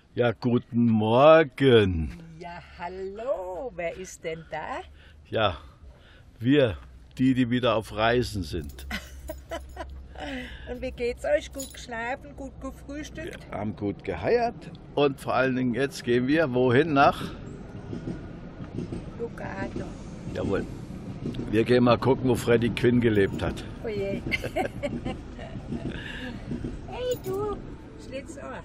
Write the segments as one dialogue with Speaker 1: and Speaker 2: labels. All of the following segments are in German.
Speaker 1: Ja, guten Morgen.
Speaker 2: Ja, hallo, wer ist denn da?
Speaker 1: Ja, wir, die wieder auf Reisen sind.
Speaker 2: Und wie geht's euch? Gut geschlafen, gut
Speaker 1: Wir
Speaker 2: gefrühstückt?
Speaker 1: haben gut geheiert und vor allen Dingen jetzt gehen wir wohin nach?
Speaker 2: Lugano.
Speaker 1: Jawohl. Wir gehen mal gucken, wo Freddie Quinn gelebt hat.
Speaker 2: Oh je. Hey du, Schlitzohr.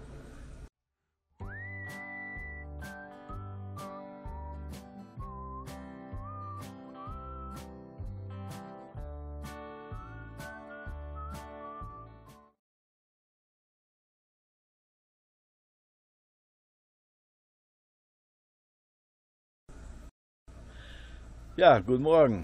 Speaker 1: Ja, guten Morgen.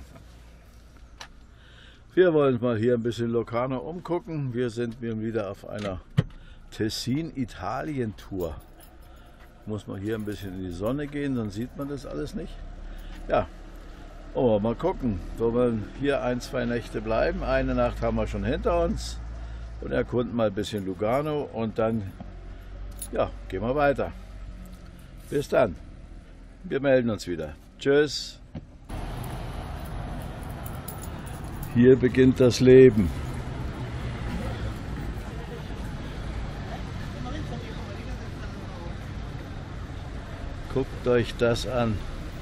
Speaker 1: Wir wollen uns mal hier ein bisschen Locarno umgucken. Wir sind wieder auf einer Tessin-Italien-Tour. Muss man hier ein bisschen in die Sonne gehen, dann sieht man das alles nicht. Ja, mal gucken. Wir wollen hier 1, 2 Nächte bleiben. Eine Nacht haben wir schon hinter uns und erkunden mal ein bisschen Lugano und dann ja, gehen wir weiter. Bis dann. Wir melden uns wieder. Tschüss. Hier beginnt das Leben. Guckt euch das an.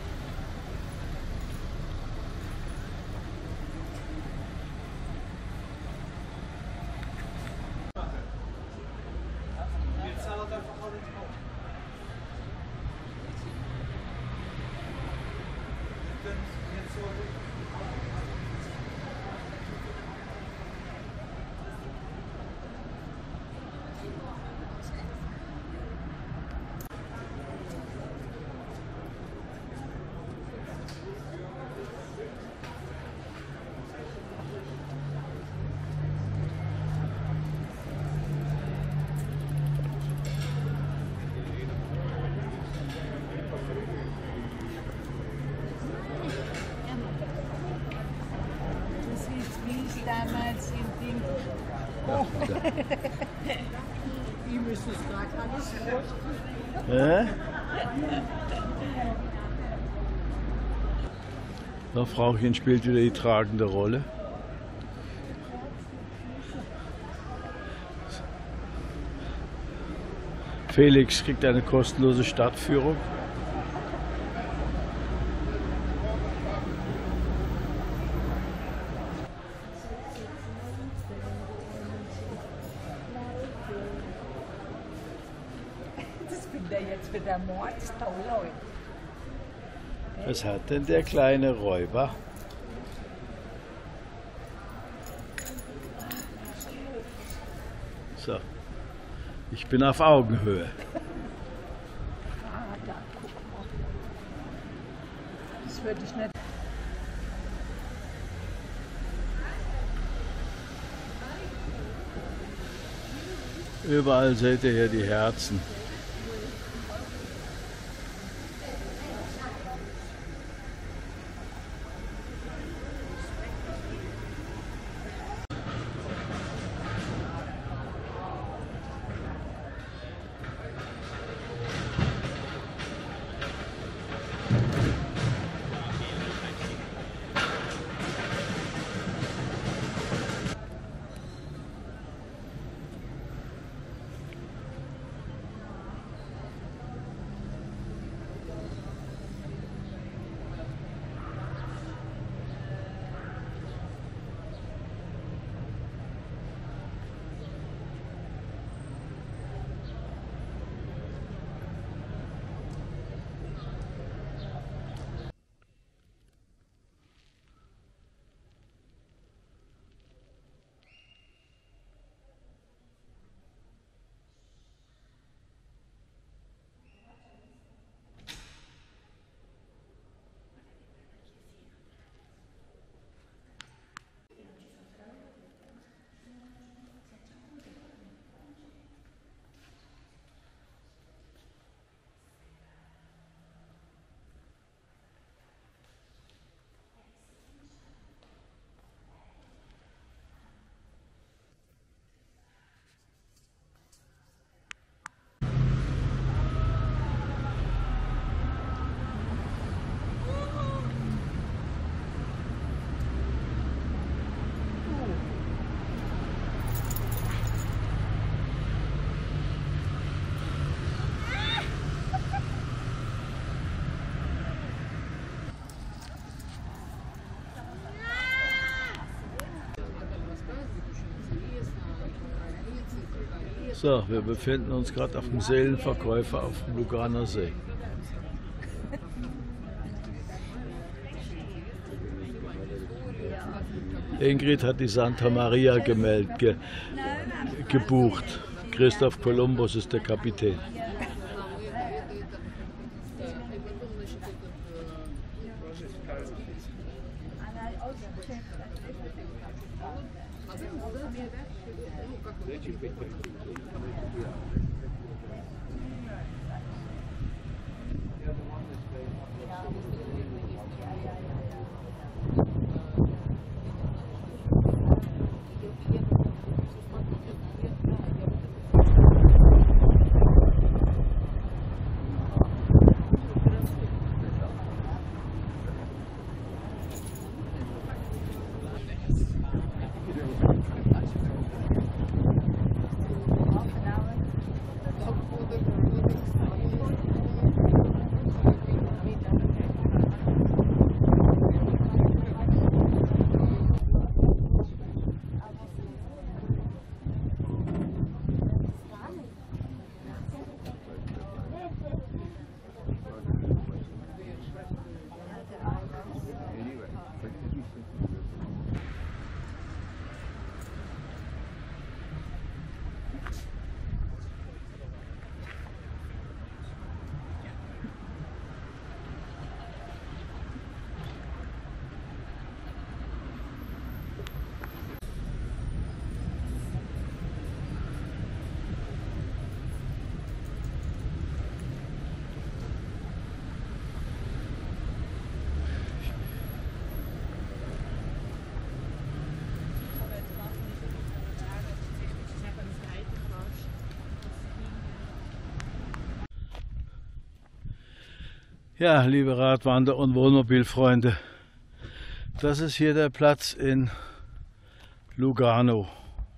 Speaker 2: Du siehst, wie es damals im Ding.
Speaker 1: Ja,
Speaker 2: Wie müssen es gerade alles
Speaker 1: ja. Das Frauchen spielt wieder die tragende Rolle. Felix kriegt eine kostenlose Stadtführung.
Speaker 2: Das findet er jetzt wieder mordstoll, Leute.
Speaker 1: Was hat denn der kleine Räuber? So, ich bin auf Augenhöhe.
Speaker 2: Ah, da, guck mal. Das würde ich nicht.
Speaker 1: Überall seht ihr hier die Herzen. So, wir befinden uns gerade auf dem Seelenverkäufer auf dem Luganer See. Ingrid hat die Santa Maria gebucht. Christoph Kolumbus ist der Kapitän. Ja, liebe Radwander- und Wohnmobilfreunde, das ist hier der Platz in Lugano.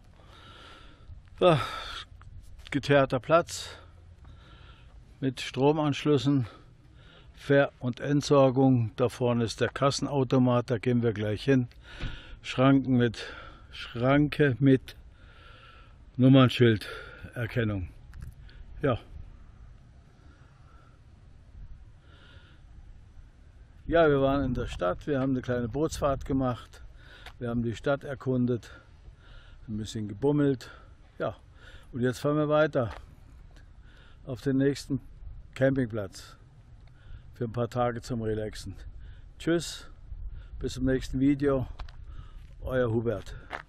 Speaker 1: Ja, geteerter Platz mit Stromanschlüssen, Ver- und Entsorgung. Da vorne ist der Kassenautomat, da gehen wir gleich hin. Schranke mit Nummernschilderkennung. Ja. Ja, wir waren in der Stadt, wir haben eine kleine Bootsfahrt gemacht, wir haben die Stadt erkundet, ein bisschen gebummelt. Ja, und jetzt fahren wir weiter auf den nächsten Campingplatz für ein paar Tage zum Relaxen. Tschüss, bis zum nächsten Video, euer Hubert.